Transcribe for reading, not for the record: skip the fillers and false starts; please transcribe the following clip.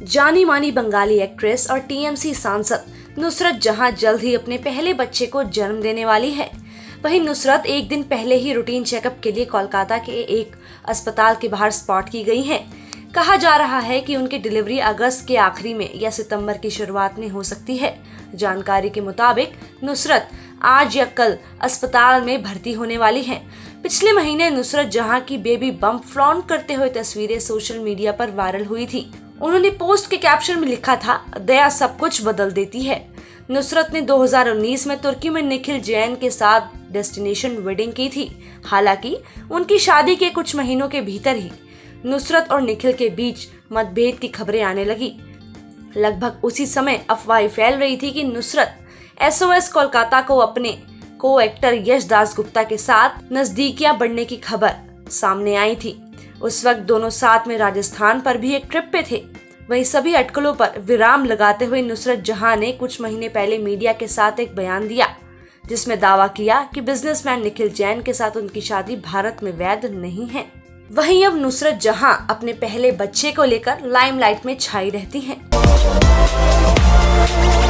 जानी मानी बंगाली एक्ट्रेस और टीएमसी सांसद नुसरत जहां जल्द ही अपने पहले बच्चे को जन्म देने वाली है। वहीं नुसरत एक दिन पहले ही रूटीन चेकअप के लिए कोलकाता के एक अस्पताल के बाहर स्पॉट की गई हैं। कहा जा रहा है कि उनकी डिलीवरी अगस्त के आखिरी में या सितंबर की शुरुआत में हो सकती है। जानकारी के मुताबिक नुसरत आज या कल अस्पताल में भर्ती होने वाली हैं। पिछले महीने नुसरत जहां की बेबी बम्प फ्लॉन्ट करते हुए तस्वीरें सोशल मीडिया पर वायरल हुई थी। उन्होंने पोस्ट के कैप्शन में लिखा था, दया सब कुछ बदल देती है। नुसरत ने 2019 में तुर्की में निखिल जैन के साथ डेस्टिनेशन वेडिंग की थी। हालांकि उनकी शादी के कुछ महीनों के भीतर ही नुसरत और निखिल के बीच मतभेद की खबरें आने लगी। लगभग उसी समय अफवाहें फैल रही थी कि नुसरत SOS कोलकाता को अपने को एक्टर यश दासगुप्ता के साथ नजदीकियां बढ़ने की खबर सामने आई थी। उस वक्त दोनों साथ में राजस्थान पर भी एक ट्रिप पे थे। वहीं सभी अटकलों पर विराम लगाते हुए नुसरत जहां ने कुछ महीने पहले मीडिया के साथ एक बयान दिया, जिसमें दावा किया कि बिजनेसमैन निखिल जैन के साथ उनकी शादी भारत में वैध नहीं है। वहीं अब नुसरत जहां अपने पहले बच्चे को लेकर लाइमलाइट में छाई रहती हैं।